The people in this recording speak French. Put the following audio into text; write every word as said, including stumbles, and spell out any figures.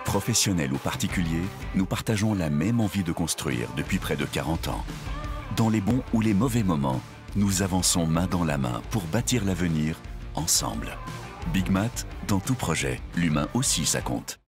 Professionnels ou particuliers, nous partageons la même envie de construire depuis près de quarante ans. Dans les bons ou les mauvais moments, nous avançons main dans la main pour bâtir l'avenir ensemble. Big Mat, dans tout projet, l'humain aussi ça compte.